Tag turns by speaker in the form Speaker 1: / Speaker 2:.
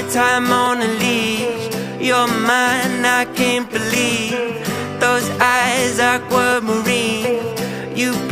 Speaker 1: time on a leash. You're mine, I can't believe. Those eyes, aquamarine. You